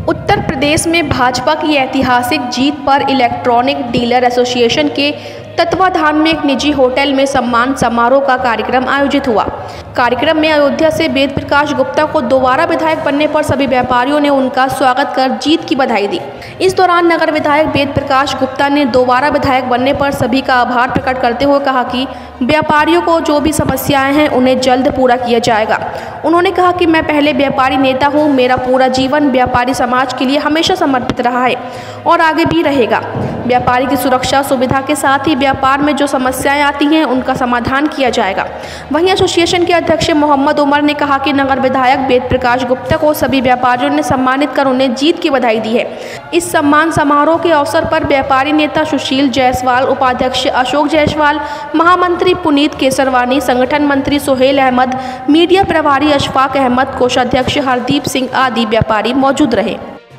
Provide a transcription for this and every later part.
उत्तर प्रदेश में भाजपा की ऐतिहासिक जीत पर इलेक्ट्रॉनिक डीलर एसोसिएशन के तत्वाधान में एक निजी होटल में सम्मान समारोह का कार्यक्रम आयोजित हुआ। कार्यक्रम में अयोध्या से वेद प्रकाश गुप्ता को दोबारा विधायक बनने पर सभी व्यापारियों ने उनका स्वागत कर जीत की बधाई दी। इस दौरान नगर विधायक वेद प्रकाश गुप्ता ने दोबारा विधायक बनने पर सभी का आभार प्रकट करते हुए कहा कि व्यापारियों को जो भी समस्याएं हैं उन्हें जल्द पूरा किया जाएगा। उन्होंने कहा कि मैं पहले व्यापारी नेता हूं, मेरा पूरा जीवन व्यापारी समाज के लिए हमेशा समर्पित रहा है और आगे भी रहेगा। व्यापारी की सुरक्षा सुविधा के साथ ही व्यापार में जो समस्याएं आती हैं उनका समाधान किया जाएगा। वहीं एसोसिएशन के अध्यक्ष मोहम्मद उमर ने कहा कि नगर विधायक वेद प्रकाश गुप्ता को सभी व्यापारियों ने सम्मानित कर उन्हें जीत की बधाई दी है। इस सम्मान समारोह के अवसर पर व्यापारी नेता सुशील जायसवाल, उपाध्यक्ष अशोक जायसवाल, महामंत्री पुनीत केसरवानी, संगठन मंत्री सोहेल अहमद, मीडिया प्रभारी अशफाक अहमद, कोषाध्यक्ष हरदीप सिंह आदि व्यापारी मौजूद रहे।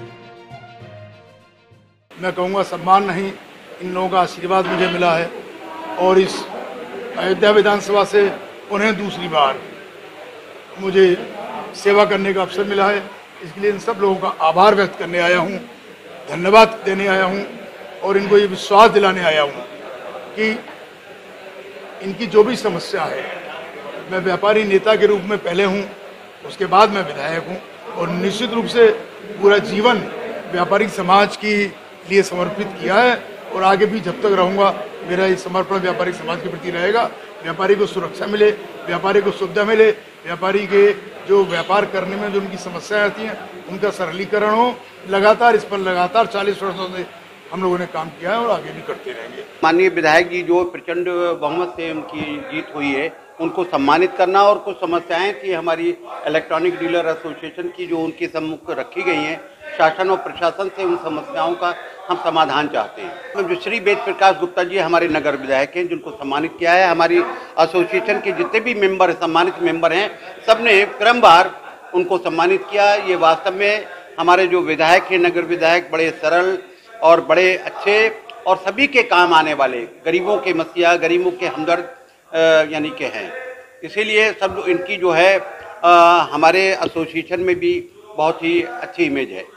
मैं कहूँगा सम्मान नहीं, इन लोगों का आशीर्वाद मुझे मिला है और इस अयोध्या विधानसभा से उन्हें दूसरी बार मुझे सेवा करने का अवसर मिला है। इसके लिए इन सब लोगों का आभार व्यक्त करने आया हूँ, धन्यवाद देने आया हूँ और इनको ये विश्वास दिलाने आया हूँ कि इनकी जो भी समस्या है, मैं व्यापारी नेता के रूप में पहले हूँ, उसके बाद मैं विधायक हूँ और निश्चित रूप से पूरा जीवन व्यापारिक समाज की लिए समर्पित किया है और आगे भी जब तक रहूँगा मेरा ये समर्पण व्यापारिक समाज के प्रति रहेगा। व्यापारी को सुरक्षा मिले, व्यापारी को सुविधा मिले, व्यापारी के जो व्यापार करने में जो उनकी समस्याएं आती हैं उनका सरलीकरण हो। लगातार इस पर लगातार 40 वर्षों से हम लोगों ने काम किया है और आगे भी करते रहेंगे। माननीय विधायक जी जो प्रचंड बहुमत से उनकी जीत हुई है उनको सम्मानित करना और कुछ समस्याएं थी हमारी इलेक्ट्रॉनिक डीलर एसोसिएशन की जो उनके सम्मुख रखी गई हैं, शासन और प्रशासन से उन समस्याओं का हम समाधान चाहते हैं। जो श्री वेद प्रकाश गुप्ता जी हमारे नगर विधायक हैं जिनको सम्मानित किया है, हमारी एसोसिएशन के जितने भी मेंबर सम्मानित मेंबर हैं सबने क्रमवार उनको सम्मानित किया। ये वास्तव में हमारे जो विधायक हैं नगर विधायक बड़े सरल और बड़े अच्छे और सभी के काम आने वाले, गरीबों के मसीहा, गरीबों के हमदर्द यानी के हैं। इसीलिए सब इनकी जो है हमारे एसोसिएशन में भी बहुत ही अच्छी इमेज है।